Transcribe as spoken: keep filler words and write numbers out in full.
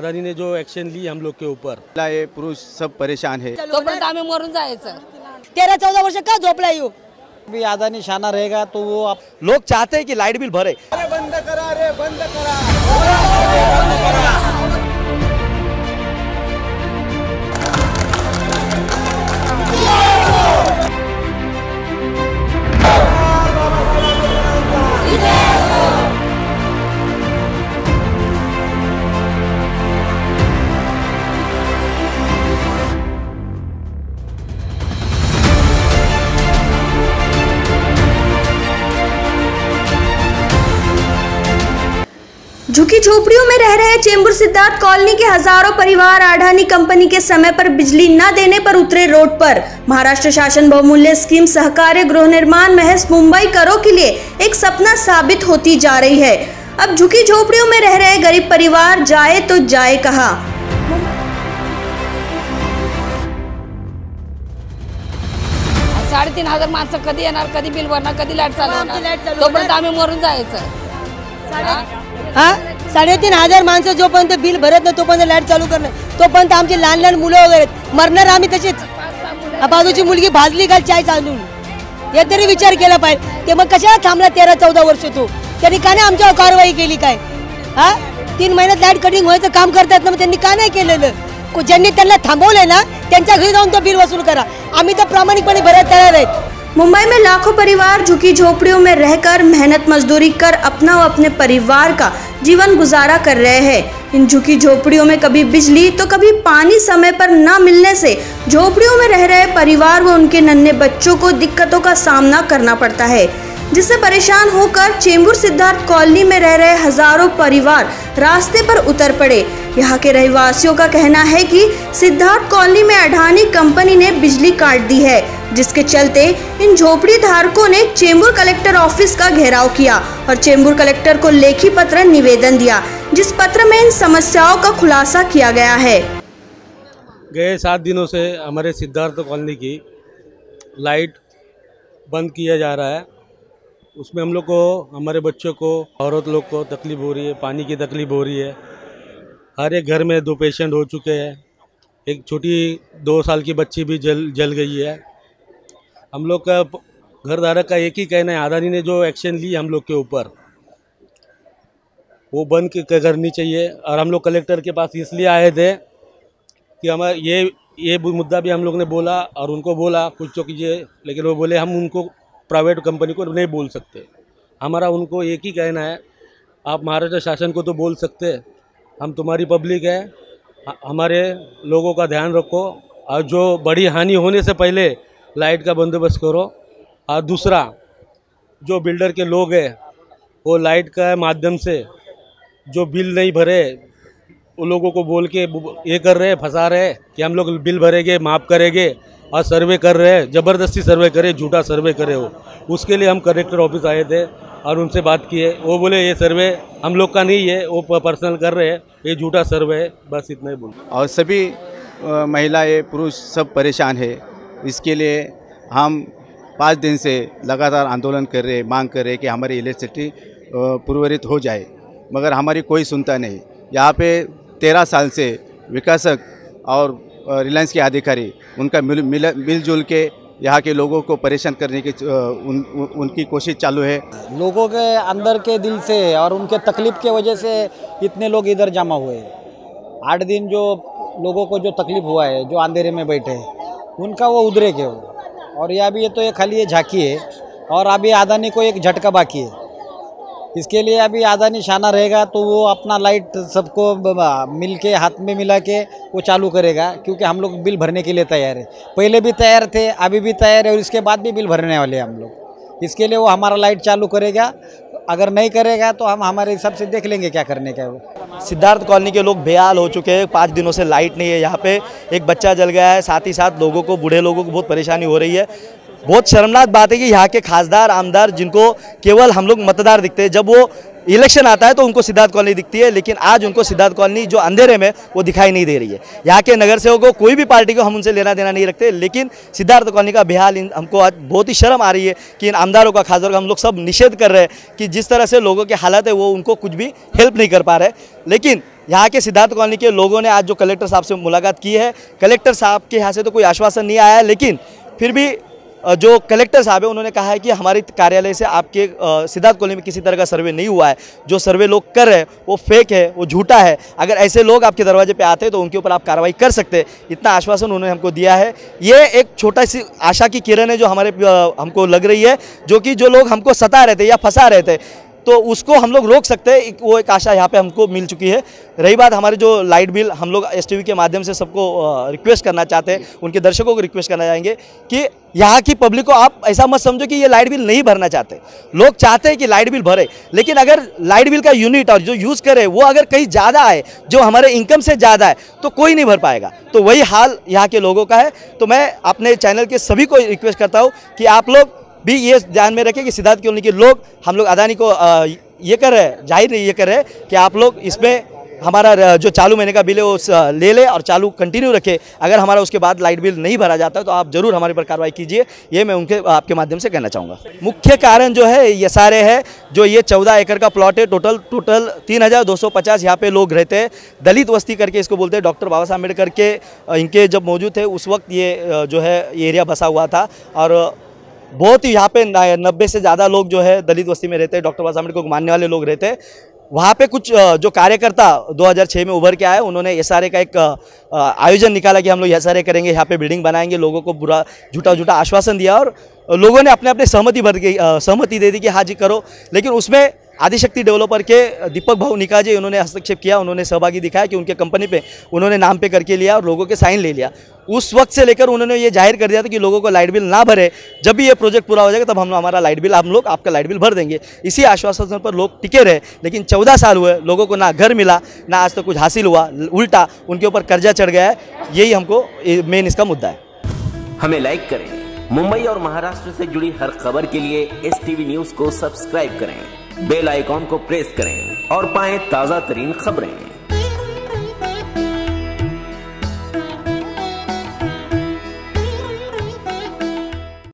अदानी ने जो एक्शन ली हम लोग के ऊपर, ये पुरुष सब परेशान है। तोपर्यंत आम्ही मरून जायचं। तेरह चौदह वर्ष का झोपला येऊ भी आधा निशाना रहेगा तो वो आप लोग चाहते हैं कि लाइट बिल भरे। अरे बंद करा, अरे बंद करा, बंद करा। झुकी झोपड़ियों में रह रहे चेंबूर सिद्धार्थ कॉलोनी के हजारों परिवार अडानी कंपनी के समय पर बिजली न देने पर उतरे रोड पर। महाराष्ट्र शासन बहुमूल्य स्कीम सहकार्य गृह निर्माण महज मुंबई करो के लिए एक सपना साबित होती जा रही है। अब झुकी झोपड़ियों में रह रहे गरीब परिवार जाए तो जाए कहां। साडेतीन हजार माणसं कधी येणार, कधी बिल भरणार, कधी लाईट चालू होणार, तोपर्यंत आम्ही मरून जायचं। हाँ साडेतीन हजार माणसं जोपर्यंत बिल भरत नाही तोपर्यंत लाईट चालू करणं, तोपर्यंत आमची लहान लहान मुलं वगैरे मरणार आम्ही तशीच। बाजूची मुलगी भाजली घाल चाय चालून, हे तरी विचार केला पाहिजे। ते मग कशाला थांबला तेरा चौदा वर्ष तो, त्यांनी का नाही आमच्यावर कारवाई केली काय? हा तीन महिन्यात लाईट कटिंग व्हायचं काम करतात ना, मग त्यांनी का नाही केलेलं? ज्यांनी त्यांना थांबवलंय ना त्यांच्या घरी जाऊन तो बिल वसूल करा, आम्ही तर प्रामाणिकपणे भरत तयार आहेत। मुंबई में लाखों परिवार झुकी झोपड़ियों में रहकर मेहनत मजदूरी कर अपना व अपने परिवार का जीवन गुजारा कर रहे हैं। इन झुकी झोपड़ियों में कभी बिजली तो कभी पानी समय पर न मिलने से झोपड़ियों में रह रहे परिवार व उनके नन्हे बच्चों को दिक्कतों का सामना करना पड़ता है, जिससे परेशान होकर चेंबूर सिद्धार्थ कॉलोनी में रह रहे हजारों परिवार रास्ते पर उतर पड़े। यहाँ के रहवासियों का कहना है कि सिद्धार्थ कॉलोनी में अडानी कंपनी ने बिजली काट दी है, जिसके चलते इन झोपड़ी धारकों ने चेंबूर कलेक्टर ऑफिस का घेराव किया और चेंबूर कलेक्टर को लेखी पत्र निवेदन दिया, जिस पत्र में इन समस्याओं का खुलासा किया गया है। गए सात दिनों से हमारे सिद्धार्थ कॉलोनी की लाइट बंद किया जा रहा है। उसमें हम लोग को, हमारे बच्चों को, औरत लोग को तकलीफ हो रही है, पानी की तकलीफ हो रही है। हर एक घर में दो पेशेंट हो चुके हैं, एक छोटी दो साल की बच्ची भी जल जल गई है। हम लोग का घर धारक का एक ही कहना है, अदानी ने जो एक्शन ली हम लोग के ऊपर वो बंद करनी चाहिए। और हम लोग कलेक्टर के पास इसलिए आए थे कि हमारे ये ये मुद्दा भी हम लोग ने बोला और उनको बोला कुछ तो कीजिए, लेकिन वो बोले हम उनको प्राइवेट कंपनी को नहीं बोल सकते। हमारा उनको एक ही कहना है, आप महाराष्ट्र शासन को तो बोल सकते, हम तुम्हारी पब्लिक है, हमारे लोगों का ध्यान रखो और जो बड़ी हानि होने से पहले लाइट का बंदोबस्त करो। और दूसरा, जो बिल्डर के लोग हैं वो लाइट का माध्यम से जो बिल नहीं भरे उन लोगों को बोल के ये कर रहे हैं, फंसा रहे हैं कि हम लोग बिल भरेंगे, माफ़ करेंगे, और सर्वे कर रहे हैं, ज़बरदस्ती सर्वे करे, झूठा सर्वे करे। हो उसके लिए हम कलेक्टर ऑफिस आए थे और उनसे बात किए। वो बोले ये सर्वे हम लोग का नहीं है, वो पर्सनल कर रहे हैं, ये झूठा सर्वे है, बस इतना ही बोल। और सभी महिलाएं पुरुष सब परेशान है। इसके लिए हम पाँच दिन से लगातार आंदोलन कर रहे, मांग कर रहे कि हमारी इलेक्ट्रिसिटी पूर्वरित हो जाए, मगर हमारी कोई सुनता नहीं। यहाँ पे तेरह साल से विकासक और रिलायंस के अधिकारी उनका मिल मिल मिलजुल के यहाँ के लोगों को परेशान करने की उन, उन, उनकी कोशिश चालू है। लोगों के अंदर के दिल से और उनके तकलीफ के वजह से इतने लोग इधर जमा हुए हैं। आठ दिन जो लोगों को जो तकलीफ हुआ है, जो अंधेरे में बैठे हैं, उनका वो उधरे के हो। और यह अभी ये तो ये खाली ये झांकी है और अभी अदानी को एक झटका बाकी है। इसके लिए अभी आधा निशाना रहेगा तो वो अपना लाइट सबको मिल के हाथ में मिला के वो चालू करेगा, क्योंकि हम लोग बिल भरने के लिए तैयार है। पहले भी तैयार थे, अभी भी तैयार है और इसके बाद भी बिल भरने वाले हैं हम लोग। इसके लिए वो हमारा लाइट चालू करेगा, अगर नहीं करेगा तो हम हमारे हिसाब से देख लेंगे क्या करने का है। वो सिद्धार्थ कॉलोनी के लोग बेहाल हो चुके हैं। पाँच दिनों से लाइट नहीं है, यहाँ पे एक बच्चा जल गया है, साथ ही साथ लोगों को, बूढ़े लोगों को बहुत परेशानी हो रही है। बहुत शर्मनाक बात है कि यहाँ के खासदार आमदार जिनको केवल हम लोग मतदार दिखते हैं, जब वो इलेक्शन आता है तो उनको सिद्धार्थ कॉलोनी दिखती है, लेकिन आज उनको सिद्धार्थ कॉलोनी जो अंधेरे में वो दिखाई नहीं दे रही है। यहाँ के नगर सेवकों को कोई भी पार्टी को हम उनसे लेना देना नहीं रखते, लेकिन सिद्धार्थ कॉलोनी का बेहाल हमको आज बहुत ही शर्म आ रही है कि इन आमदारों का, खासतौर का हम लोग सब निषेध कर रहे हैं कि जिस तरह से लोगों के हालत है वो उनको कुछ भी हेल्प नहीं कर पा रहे। लेकिन यहाँ के सिद्धार्थ कॉलोनी के लोगों ने आज जो कलेक्टर साहब से मुलाकात की है, कलेक्टर साहब के यहाँ से तो कोई आश्वासन नहीं आया है, लेकिन फिर भी जो कलेक्टर साहब है उन्होंने कहा है कि हमारे कार्यालय से आपके सिद्धार्थ कॉलोनी में किसी तरह का सर्वे नहीं हुआ है, जो सर्वे लोग कर रहे हैं वो फेक है, वो झूठा है। अगर ऐसे लोग आपके दरवाजे पे आते हैं तो उनके ऊपर आप कार्रवाई कर सकते हैं, इतना आश्वासन उन्होंने हमको दिया है। ये एक छोटा सी आशा की किरण है जो हमारे हमको लग रही है, जो कि जो लोग हमको सता रहे थे या फंसा रहे थे तो उसको हम लोग रोक सकते हैं, वो एक आशा यहाँ पे हमको मिल चुकी है। रही बात हमारे जो लाइट बिल, हम लोग एस टी वी के माध्यम से सबको रिक्वेस्ट करना चाहते हैं, उनके दर्शकों को रिक्वेस्ट करना चाहेंगे कि यहाँ की पब्लिक को आप ऐसा मत समझो कि ये लाइट बिल नहीं भरना चाहते। लोग चाहते हैं कि लाइट बिल भरे, लेकिन अगर लाइट बिल का यूनिट और जो यूज़ करे वो अगर कहीं ज़्यादा है, जो हमारे इनकम से ज़्यादा है, तो कोई नहीं भर पाएगा। तो वही हाल यहाँ के लोगों का है। तो मैं अपने चैनल के सभी को रिक्वेस्ट करता हूँ कि आप लोग भी ये ध्यान में रखें कि सिद्धार्थ कॉलोनी के लोग, हम लोग अदानी को ये कर रहे हैं, जाहिर नहीं ये कर रहे हैं कि आप लोग इसमें हमारा जो चालू महीने का बिल है वो ले ले और चालू कंटिन्यू रखे। अगर हमारा उसके बाद लाइट बिल नहीं भरा जाता तो आप जरूर हमारे पर कार्रवाई कीजिए, ये मैं उनके आपके माध्यम से कहना चाहूँगा। मुख्य कारण जो है ये सारे है, जो ये चौदह एकड़ का प्लॉट है, टोटल टोटल तीन हज़ार दो सौ पचास यहाँ पे लोग रहते हैं। दलित वस्ती करके इसको बोलते हैं। डॉक्टर बाबा साहब अम्बेडकर के इनके जब मौजूद थे उस वक्त ये जो है ये एरिया बसा हुआ था, और बहुत ही यहाँ पे नब्बे से ज़्यादा लोग जो है दलित बस्ती में रहते हैं, डॉक्टर बाबा साहब अम्बेडकर को मानने वाले लोग रहते हैं। वहाँ पे कुछ जो कार्यकर्ता दो हज़ार छह में उभर के आए, उन्होंने एस आर ए का एक आयोजन निकाला कि हम लोग एस आर ए करेंगे, यहाँ पे बिल्डिंग बनाएंगे, लोगों को बुरा झूठा झूठा आश्वासन दिया और लोगों ने अपने अपने सहमति भर गई सहमति दे दी कि हाँ जी करो। लेकिन उसमें आदिशक्ति डेवलपर के दीपक भाऊ निका जी उन्होंने हस्तक्षेप किया, उन्होंने सहभागी दिखाया कि उनके कंपनी पे उन्होंने नाम पे करके लिया और लोगों के साइन ले लिया। उस वक्त से लेकर उन्होंने ये जाहिर कर दिया था कि लोगों को लाइट बिल ना भरे, जब भी ये प्रोजेक्ट पूरा हो जाएगा तब हम हमारा लाइट बिल हम लोग आपका लाइट बिल भर देंगे। इसी आश्वासन पर लोग टिके रहे, लेकिन चौदह साल हुए, लोगों को ना घर मिला, ना आज तक कुछ हासिल हुआ, उल्टा उनके ऊपर कर्जा चढ़ गया है। यही हमको मेन इसका मुद्दा है। हमें लाइक करें, मुंबई और महाराष्ट्र से जुड़ी हर खबर के लिए एस टी वी न्यूज को सब्सक्राइब करें, बेल आइकॉन को प्रेस करें और पाएं ताजा तरीन खबरें।